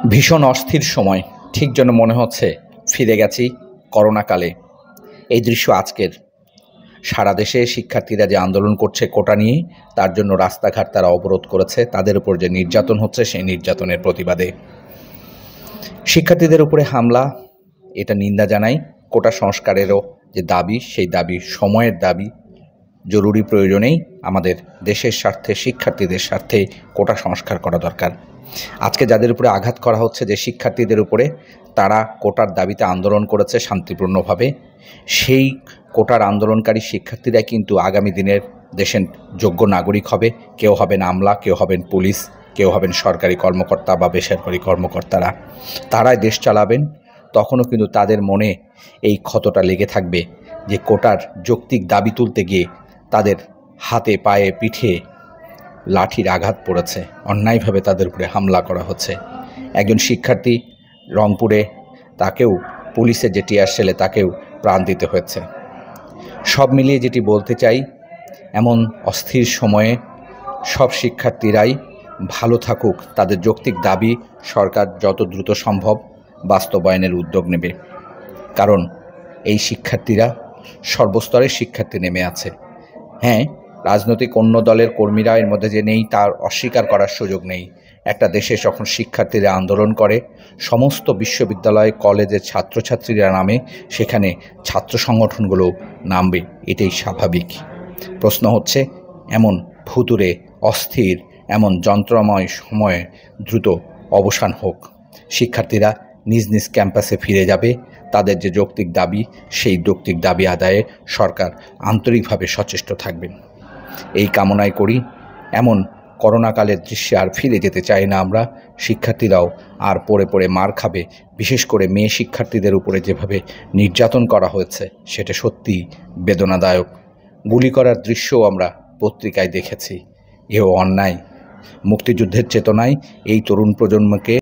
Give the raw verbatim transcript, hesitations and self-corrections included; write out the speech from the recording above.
ভীষণ অস্থির সময়, ঠিক যেন মনে হচ্ছে ফিরে গেছি করোনাকালে। এই দৃশ্য আজকের। সারা দেশে শিক্ষার্থীরা যে আন্দোলন করছে কোটা নিয়ে, তার জন্য রাস্তাঘাট তারা অবরোধ করেছে। তাদের উপর যে নির্যাতন হচ্ছে, সেই নির্যাতনের প্রতিবাদে শিক্ষার্থীদের উপরে হামলা, এটা নিন্দা জানাই। কোটা সংস্কারেরও যে দাবি, সেই দাবি সময়ের দাবি। জরুরি প্রয়োজনেই আমাদের দেশের স্বার্থে, শিক্ষার্থীদের স্বার্থে কোটা সংস্কার করা দরকার। আজকে যাদের উপরে আঘাত করা হচ্ছে, যে শিক্ষার্থীদের উপরে, তারা কোটার দাবিতে আন্দোলন করেছে শান্তিপূর্ণভাবে। সেই কোটার আন্দোলনকারী শিক্ষার্থীরা কিন্তু আগামী দিনের দেশের যোগ্য নাগরিক হবে। কেউ হবেন আমলা, কেউ হবেন পুলিশ, কেউ হবেন সরকারি কর্মকর্তা বা বেসরকারি কর্মকর্তারা। তারাই দেশ চালাবেন। তখনও কিন্তু তাদের মনে এই ক্ষতটা লেগে থাকবে যে কোটার যৌক্তিক দাবি তুলতে গিয়ে তাদের হাতে, পায়ে, পিঠে লাঠির আঘাত পড়েছে, অন্যায়ভাবে তাদের উপরে হামলা করা হচ্ছে। একজন শিক্ষার্থী রংপুরে, তাকেও পুলিশের যে টিয়ার সেলে তাকেও প্রাণ দিতে হয়েছে। সব মিলিয়ে যেটি বলতে চাই, এমন অস্থির সময়ে সব শিক্ষার্থীরাই ভালো থাকুক। তাদের যৌক্তিক দাবি সরকার যত দ্রুত সম্ভব বাস্তবায়নের উদ্যোগ নেবে, কারণ এই শিক্ষার্থীরা সর্বস্তরের শিক্ষার্থী নেমে আছে। হ্যাঁ, রাজনৈতিক অন্য দলের কর্মীরা এর মধ্যে যে নেই, তার অস্বীকার করার সুযোগ নেই। একটা দেশে যখন শিক্ষার্থীরা আন্দোলন করে, সমস্ত বিশ্ববিদ্যালয় কলেজের ছাত্রছাত্রীরা নামে, সেখানে ছাত্র সংগঠনগুলো নামবে, এটাই স্বাভাবিক। প্রশ্ন হচ্ছে, এমন ভুতুরে, অস্থির, এমন যন্ত্রময় সময়ে দ্রুত অবসান হোক। শিক্ষার্থীরা নিজ নিজ ক্যাম্পাসে ফিরে যাবে। তাদের যে যৌক্তিক দাবি, সেই যৌক্তিক দাবি আদায়ে সরকার আন্তরিকভাবে সচেষ্ট থাকবেন, এই কামনাই করি। এমন করোনাকালের দৃশ্যে আর ফিরে যেতে চাই না আমরা। শিক্ষার্থীরাও আর পড়ে পড়ে মার খাবে। বিশেষ করে মেয়ে শিক্ষার্থীদের উপরে যেভাবে নির্যাতন করা হয়েছে, সেটা সত্যি বেদনাদায়ক। গুলি করার দৃশ্যও আমরা পত্রিকায় দেখেছি। এও অন্যায়। মুক্তিযুদ্ধের চেতনায় এই তরুণ প্রজন্মকে